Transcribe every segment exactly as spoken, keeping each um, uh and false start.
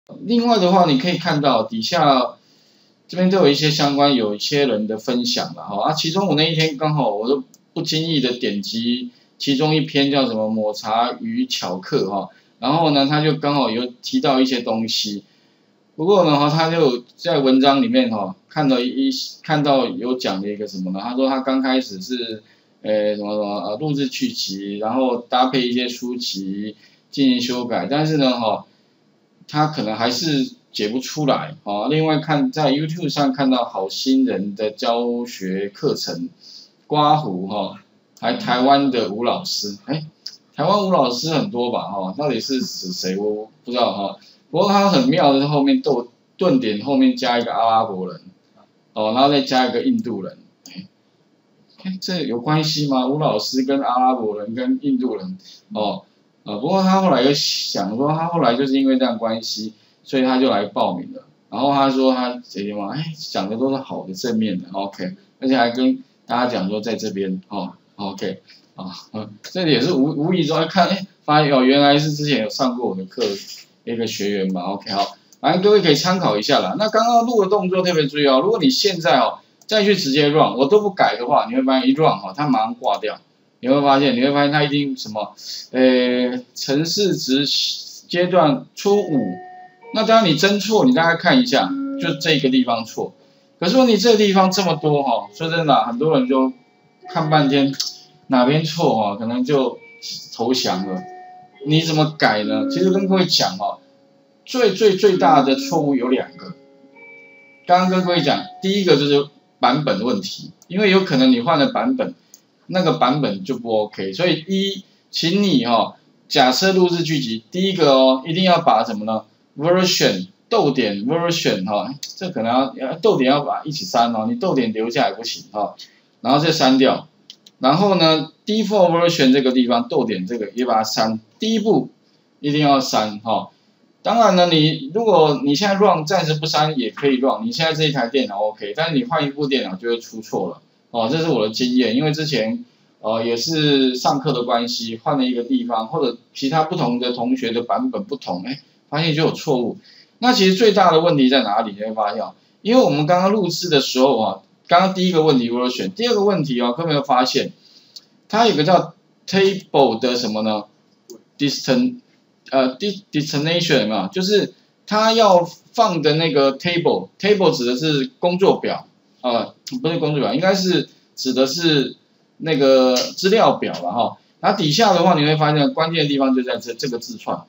另外的话，你可以看到底下这边都有一些相关，有一些人的分享了哈啊，其中我那一天刚好我都不经意的点击其中一篇叫什么抹茶与巧克哈，然后呢他就刚好有提到一些东西，不过呢哈他就在文章里面哈看到一看到有讲的一个什么呢？他说他刚开始是呃什么什么呃录制剧集，然后搭配一些书籍进行修改，但是呢哈。他可能还是解不出来啊。另外看在 YouTube 上看到好心人的教学课程，刮胡哈，还台湾的吴老师，哎，台湾吴老师很多吧哈，到底是指谁我不知道哈。不过他很妙的是后面顿顿点后面加一个阿拉伯人，哦，然后再加一个印度人，哎，这有关系吗？吴老师跟阿拉伯人跟印度人哦。啊，不过他后来又想说，他后来就是因为这样关系，所以他就来报名了。然后他说他这些嘛，哎，讲的都是好的正面的 ，OK， 而且还跟大家讲说在这边哦 ，OK， 啊，嗯，这里也是无无意中看，哎，发现哦原来是之前有上过我的课一个学员嘛 ，OK， 好，反正各位可以参考一下啦。那刚刚录的动作特别注意哦，如果你现在哦再去直接 run， 我都不改的话，你会发现一 run 哈，它马上挂掉。你会发现，你会发现它一定什么，呃，程式值阶段初五，那当然你真错，你大概看一下，就这个地方错。可是问题这个地方这么多哈，说真的，很多人就看半天哪边错哈，可能就投降了。你怎么改呢？其实跟各位讲哈，最最最大的错误有两个。刚刚跟各位讲，第一个就是版本问题，因为有可能你换了版本。那个版本就不 OK， 所以一，请你哈、哦，假设录制剧集，第一个哦，一定要把什么呢 ？version 逗点 version 哈、哦，这可能要逗点要把一起删哦，你逗点留下来不行哈、哦，然后再删掉，然后呢 default version 这个地方逗点这个也把它删，第一步一定要删哈、哦。当然呢，你如果你现在 run 暂时不删也可以 run， 你现在这一台电脑 OK， 但是你换一部电脑就会出错了。哦，这是我的经验，因为之前呃也是上课的关系，换了一个地方，或者其他不同的同学的版本不同，哎，发现就有错误。那其实最大的问题在哪里？你会发现，因为我们刚刚录制的时候啊，刚刚第一个问题我有选，第二个问题哦，各位有没有发现，它有个叫 table 的什么呢 ？distant 呃 destination 有没有？就是它要放的那个 table，table 指的是工作表。呃，不是工作表，应该是指的是那个资料表了哈。然后底下的话，你会发现关键的地方就在这这个字串。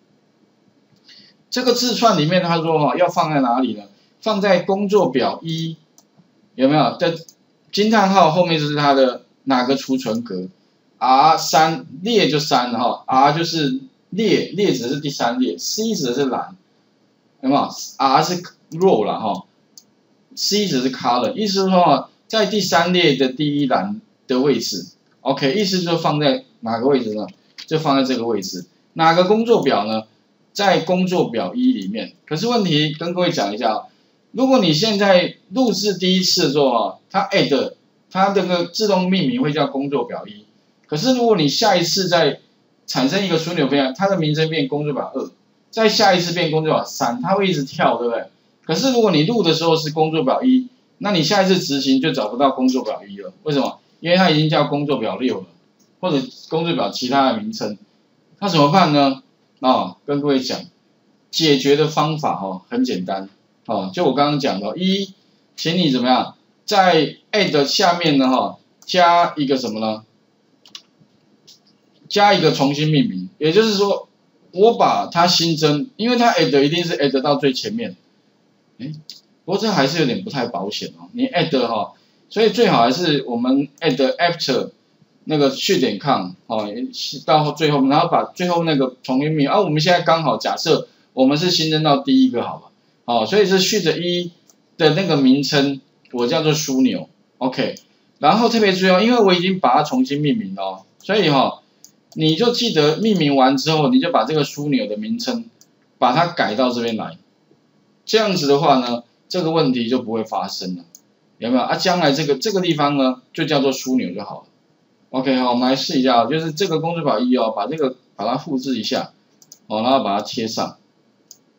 这个字串里面，他说哈，要放在哪里呢？放在工作表一，有没有？在惊叹号后面就是它的哪个储存格 ？R 三列就三了哈 ，R 就是列，列指的是第三列 ，C 指的是栏，有没有 ？R 是 row 了哈。C 指是 column， 意思是说在第三列的第一栏的位置 ，OK， 意思就放在哪个位置呢？就放在这个位置。哪个工作表呢？在工作表一里面。可是问题跟各位讲一下，如果你现在录制第一次的时候啊，它 add 它这个自动命名会叫工作表一。可是如果你下一次再产生一个枢纽变，它的名称变工作表二，再下一次变工作表三，它会一直跳，对不对？可是如果你录的时候是工作表一，那你下一次执行就找不到工作表一了。为什么？因为它已经叫工作表六了，或者工作表其他的名称。那怎么办呢？哦，跟各位讲，解决的方法哦很简单哦，就我刚刚讲的，一，请你怎么样，在 add 下面呢哈、哦，加一个什么呢？加一个重新命名，也就是说，我把它新增，因为它 add 一定是 add 到最前面。哎，不过这还是有点不太保险哦。你 add 哈、哦，所以最好还是我们 add after 那个序点 com 哦，到最后，然后把最后那个重新命名。啊，我们现在刚好假设我们是新增到第一个，好吧？哦，所以是序的一的那个名称，我叫做枢纽 ，OK。然后特别注意哦，因为我已经把它重新命名了、哦，所以哈、哦，你就记得命名完之后，你就把这个枢纽的名称把它改到这边来。这样子的话呢，这个问题就不会发生了，有没有啊？将来这个这个地方呢，就叫做枢纽就好了。OK， 好，我们来试一下，就是这个工作表一哦，把这个把它复制一下，哦，然后把它贴上。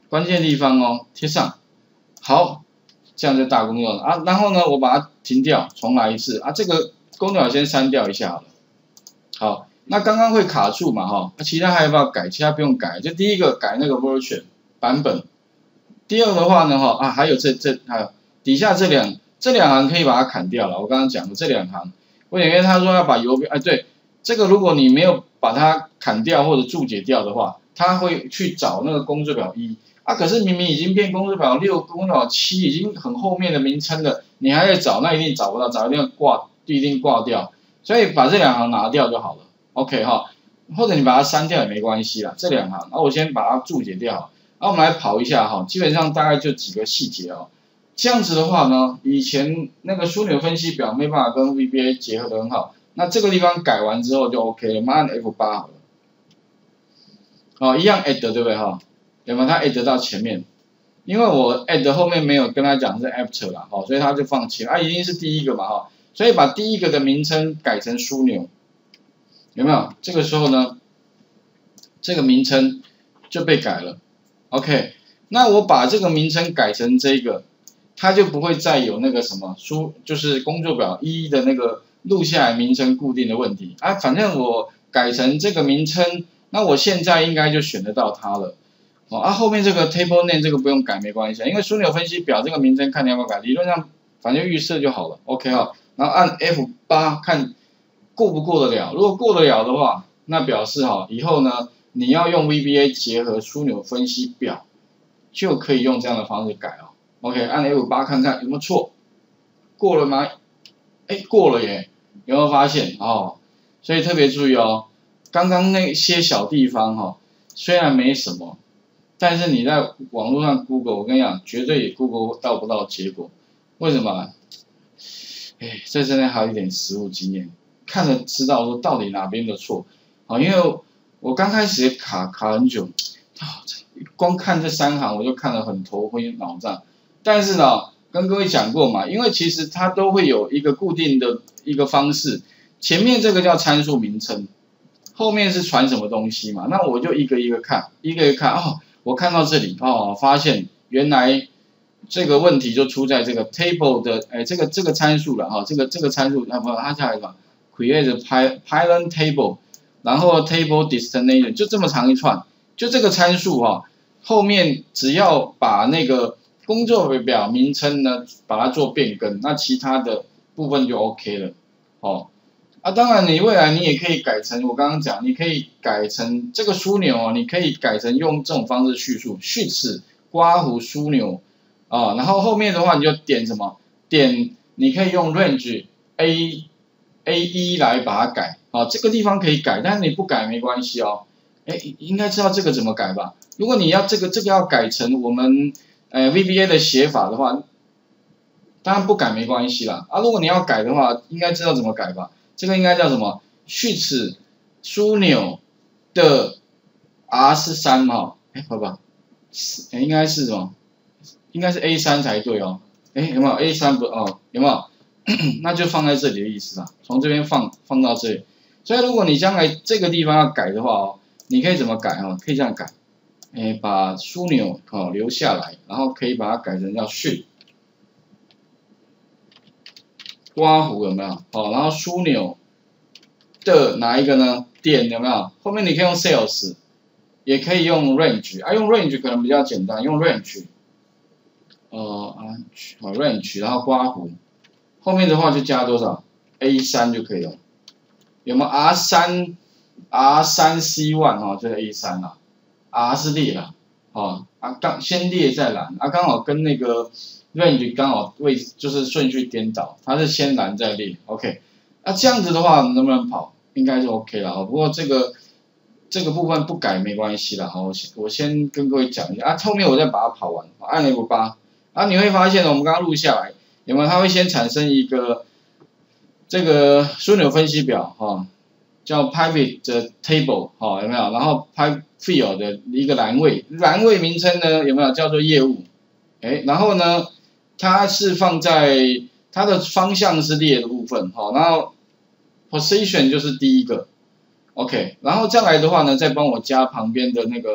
关键地方哦，贴上，好，这样就大功用了啊。然后呢，我把它停掉，重来一次啊。这个公表先删掉一下好了。好，那刚刚会卡住嘛哈，那其他还要不要改？其他不用改，就第一个改那个 version 版本。第二的话呢哈啊，还有这这还有底下这两这两行可以把它砍掉了。我刚刚讲的这两行，为什么？因为他说要把游标，哎对，这个如果你没有把它砍掉或者注解掉的话，他会去找那个工作表一。啊，可是明明已经变工作表六、工作表七，已经很后面的名称了，你还在找，那一定找不到，找一定要挂，一定挂掉。所以把这两行拿掉就好了 ，OK 哈，或者你把它删掉也没关系啦，这两行，那我先把它注解掉。那我们来跑一下哈，基本上大概就几个细节哦。这样子的话呢，以前那个枢纽分析表没办法跟 V B A 结合的很好，那这个地方改完之后就 OK 了，马上 F 八 好了。哦，一样 add 对不对哈？有没有？它 add 到前面，因为我 add 后面没有跟他讲是 after 啦，哦，所以他就放弃了，啊，一定是第一个嘛哈，所以把第一个的名称改成枢纽，有没有？这个时候呢，这个名称就被改了 ，OK， 那我把这个名称改成这个，它就不会再有那个什么书，就是工作表一的那个录下来名称固定的问题，啊，反正我改成这个名称，那我现在应该就选得到它了。哦啊，后面这个 table name 这个不用改没关系，因为枢纽分析表这个名称看你要不要改，理论上反正预设就好了 ，OK 哈、哦，然后按 F 八 看过不过得了，如果过得了的话，那表示哈、哦、以后呢你要用 V B A 结合枢纽分析表，就可以用这样的方式改哦 ，OK 按 F 八 看看有没有错，过了吗？哎过了耶，有没有发现哦？所以特别注意哦，刚刚那些小地方哈、哦，虽然没什么。但是你在网络上 Google， 我跟你讲，绝对也 Google 到不到结果。为什么？哎，这真的还有一点实务经验，看了知道说到底哪边的错。啊，因为我刚开始也卡卡很久，啊，光看这三行我就看得很头昏脑胀。但是呢，跟各位讲过嘛，因为其实它都会有一个固定的一个方式，前面这个叫参数名称，后面是传什么东西嘛，那我就一个一个看，一个一个看哦。我看到这里哦，发现原来这个问题就出在这个 table 的哎这个这个参数了哈、哦，这个这个参数啊不，它叫什么 create pylon table， 然后 table destination 就这么长一串，就这个参数哈、哦，后面只要把那个工作表名称呢把它做变更，那其他的部分就 OK 了哦。啊，当然，你未来你也可以改成我刚刚讲，你可以改成这个枢纽哦，你可以改成用这种方式叙述，序词、刮弧、枢纽啊，然后后面的话你就点什么？点你可以用 range A A 一来把它改啊，这个地方可以改，但是你不改没关系哦。哎，应该知道这个怎么改吧？如果你要这个这个要改成我们呃 V B A 的写法的话，当然不改没关系啦。啊，如果你要改的话，应该知道怎么改吧？这个应该叫什么？序词枢纽的 R 是三哈，哎，好吧，哎，应该是什么？应该是 A 三才对哦。哎，有没有 A 三不哦？有没有？那就放在这里的意思啦，从这边放放到这里。所以如果你将来这个地方要改的话哦，你可以怎么改哈？可以这样改，哎，把枢纽哦留下来，然后可以把它改成叫序。刮弧有没有？好，然后枢纽的哪一个呢？点有没有？后面你可以用 sales， 也可以用 range， 啊，用 range 可能比较简单，用 range， 呃啊，好 range， 然后刮弧，后面的话就加多少 ？A 三 就可以了。有没有 R 三 R 三 C 一 哈，就是 A 三 啦 ，R 是列啦，哦，啊刚先列再栏，啊刚好跟那个。range 刚好位就是顺序颠倒，它是先栏再列 ，OK， 那、啊、这样子的话能不能跑？应该是 OK 啦，不过这个这个部分不改没关系啦，好，我先我先跟各位讲一下啊，后面我再把它跑完，按 F 八，啊你会发现我们刚刚录下来有没有？它会先产生一个这个枢纽分析表哈、哦，叫 pivot 的 table 哈、哦、有没有？然后 pivot field 的一个栏位，栏位名称呢有没有叫做业务？哎，然后呢？它是放在它的方向是列的部分，好，然后 position 就是第一个 ，OK， 然后再来的话呢，再帮我加旁边的那个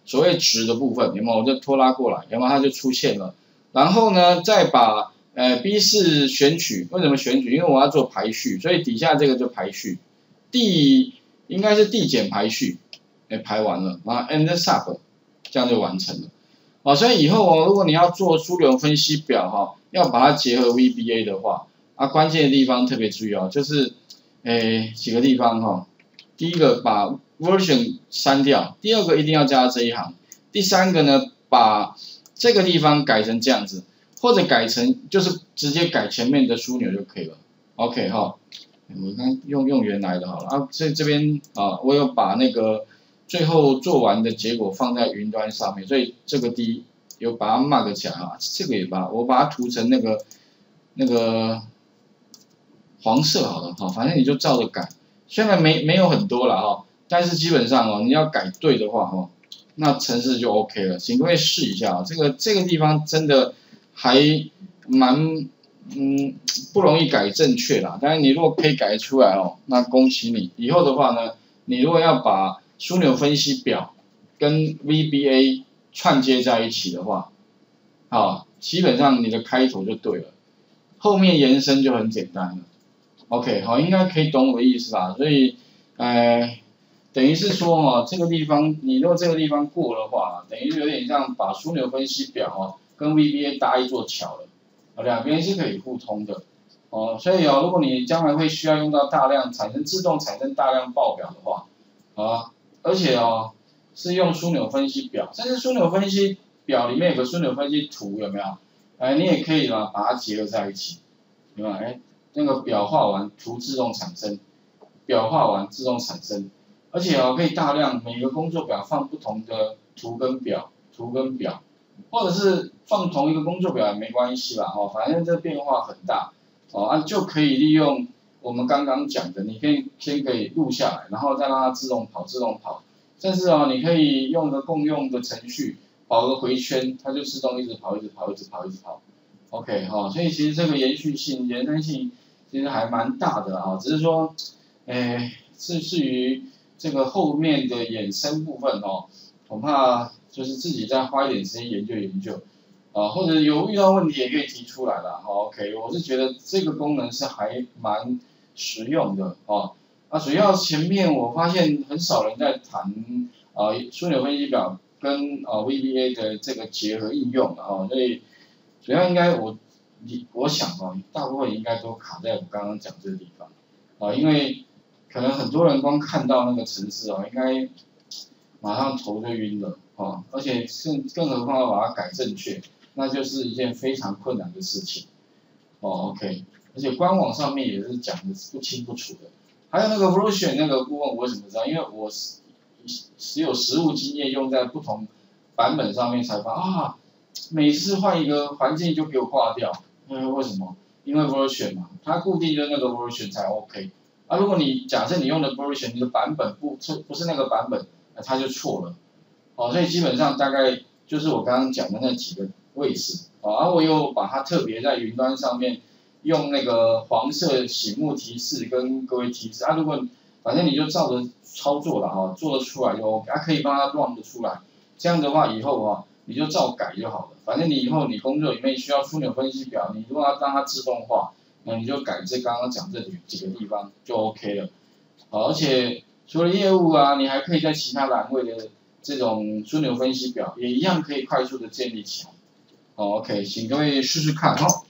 所谓值的部分，有没有？我就拖拉过来，有没有？它就出现了。然后呢，再把呃 B 四选取，为什么选取？因为我要做排序，所以底下这个就排序，递应该是递减排序，哎排完了，然后 end sub， 这样就完成了。哦，所以以后哦，如果你要做枢纽分析表哈、哦，要把它结合 V B A 的话，啊关键的地方特别注意哦，就是诶几个地方哈、哦，第一个把 version 删掉，第二个一定要加这一行，第三个呢把这个地方改成这样子，或者改成就是直接改前面的枢纽就可以了。OK 哈、哦，我刚用用原来的好了啊，这这边啊我有把那个。最后做完的结果放在云端上面，所以这个 D 有把它 mark 起来啊，这个也把我把它涂成那个那个黄色好了哈，反正你就照着改，虽然没没有很多了哈，但是基本上哦你要改对的话哦，那程式就 OK 了，请各位试一下啊，这个这个地方真的还蛮嗯不容易改正确啦，但是你如果可以改出来哦，那恭喜你，以后的话呢，你如果要把枢纽分析表跟 V B A 串接在一起的话，好，基本上你的开头就对了，后面延伸就很简单了。OK， 好，应该可以懂我的意思吧？所以，呃，等于是说哦，这个地方你如果这个地方过的话，等于有点像把枢纽分析表哦跟 V B A 搭一座桥了，两边是可以互通的。哦，所以哦，如果你将来会需要用到大量产生自动产生大量报表的话，啊。而且哦，是用枢纽分析表，但是枢纽分析表里面有个枢纽分析图，有没有？哎，你也可以嘛，把它结合在一起，有没有？哎，那个表画完，图自动产生，表画完自动产生，而且哦，可以大量每个工作表放不同的图跟表，图跟表，或者是放同一个工作表也没关系啦，哦，反正这变化很大，哦，啊就可以利用。我们刚刚讲的，你可以先可以录下来，然后再让它自动跑，自动跑。甚至哦，你可以用个共用的程序，跑个回圈，它就自动一直跑，一直跑，一直跑，一直跑。OK 哈、哦，所以其实这个延续性、延伸性其实还蛮大的啊，只是说，诶，至至于这个后面的衍生部分哦，恐怕就是自己再花一点时间研究研究。啊，或者有遇到问题也可以提出来啦。好 ，OK， 我是觉得这个功能是还蛮实用的哦。啊，主要前面我发现很少人在谈啊枢纽分析表跟啊 V B A 的这个结合应用啊，所以主要应该我你我想哦，大部分应该都卡在我刚刚讲这个地方啊，因为可能很多人光看到那个程式哦，应该马上头就晕了哦，而且更更何况要把它改正确。那就是一件非常困难的事情，哦 ，OK， 而且官网上面也是讲的不清不楚的。还有那个 version 那个部分，我怎么知道？因为我只有实物经验用在不同版本上面才发啊，每次换一个环境就给我挂掉，嗯，为什么？因为 version 嘛，它固定的那个 version 才 OK。啊，如果你假设你用的 version 你的版本不不是那个版本，那它就错了。哦，所以基本上大概就是我刚刚讲的那几个。位置，啊，而我又把它特别在云端上面用那个黄色醒目提示跟各位提示啊，如果反正你就照着操作了哈，做得出来就 OK，啊可以帮它 run 得出来，这样的话以后啊你就照改就好了，反正你以后你工作里面需要枢纽分析表，你如果要让它自动化，那你就改这刚刚讲这几个地方就 OK 了，好，而且除了业务啊，你还可以在其他栏位的这种枢纽分析表也一样可以快速的建立起来。好 ，OK， 请各位试试看哈。